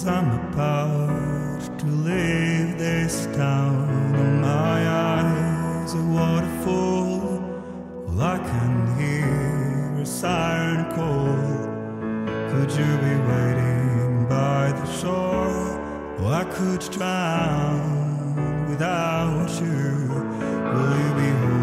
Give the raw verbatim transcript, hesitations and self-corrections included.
I'm about to leave this town. In my eyes a waterfall, all I can hear is siren call. Could you be waiting by the shore? Oh, I could drown without you. Will you be home?